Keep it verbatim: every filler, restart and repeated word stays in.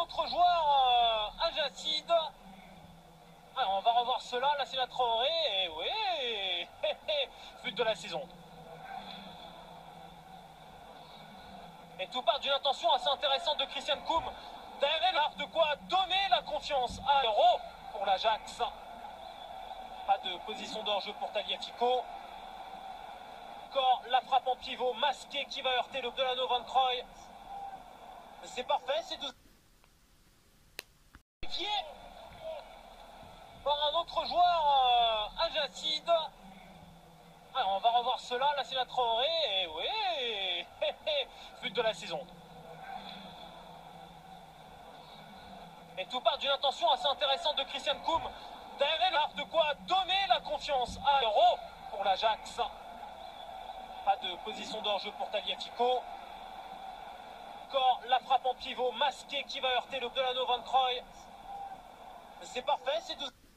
autre joueur, euh, Ajacide. Alors, on va revoir cela, là c'est la Traoré, et oui, but de la saison. Et tout part d'une intention assez intéressante de Christian Koum. Derrière, de quoi donner la confiance à Héros pour l'Ajax. Pas de position d'enjeu pour Tagliafico. Encore la frappe en pivot masquée qui va heurter le Delano Van Croy. C'est parfait, c'est deux. Par un autre joueur, euh, Ajacide. Alors, on va revoir cela, là c'est la Traoré, et oui, but de la saison. Et tout part d'une intention assez intéressante de Christian Koum. Derrière, de quoi donner la confiance à Héros pour l'Ajax. Pas de position d'enjeu pour Tagliafico. Encore la frappe en pivot masquée qui va heurter le Delano Van Croy. C'est parfait, c'est deux.